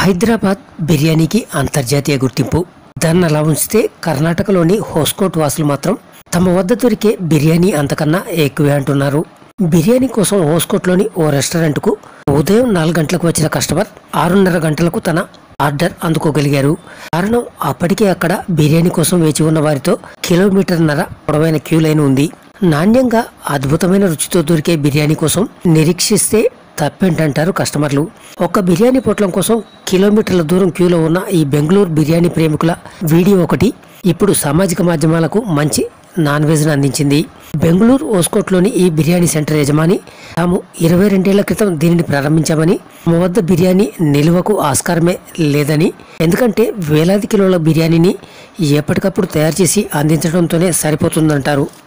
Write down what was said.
హైదరాబాద్ బిర్యానీకి అంతర్జాతీయ గుర్తింపు. దాన్ని అలా ఉంచితే కర్ణాటకలోని హోస్కోట్ వాసులు మాత్రం తమ వద్ద దొరికే బిర్యానీ అంతకన్నా ఎక్కువే అంటున్నారు. బిర్యానీ కోసం హోస్కోట్లోని ఓ రెస్టారెంట్కు ఉదయం 4 గంటలకు వచ్చిన కస్టమర్ 6:30 గంటలకు తన ఆర్డర్ అందుకోగలిగారు. కారణం అప్పటికే అక్కడ బిర్యానీ కోసం వేచి ఉన్న వారితో కిలోమీటర్న్నర పొడవైన క్యూ లైన్ ఉంది. నాణ్యంగా అద్భుతమైన రుచితో దొరికే బిర్యానీ కోసం నిరీక్షిస్తే తప్పేంటంటారు కస్టమర్లు. ఒక్క బిర్యానీ పొట్లం కోసం కిలోమీటర్ల దూరం క్యూలో ఉన్న ఈ బెంగళూరు బిర్యానీ ప్రేమికుల వీడియో ఒకటి ఇప్పుడు సామాజిక మాధ్యమాలకు మంచి నాన్ వెజ్ ను అందించింది. బెంగళూరు హోస్కోట్లోని ఈ బిర్యానీ సెంటర్ యజమాని తాము 22 ఏళ్ల క్రితం దీనిని ప్రారంభించామని, మా వద్ద బిర్యానీ నిల్వకు ఆస్కారమే లేదని, ఎందుకంటే వేలాది కిలోల బిర్యానీని ఎప్పటికప్పుడు తయారు చేసి అందించడంతోనే సరిపోతుందంటారు.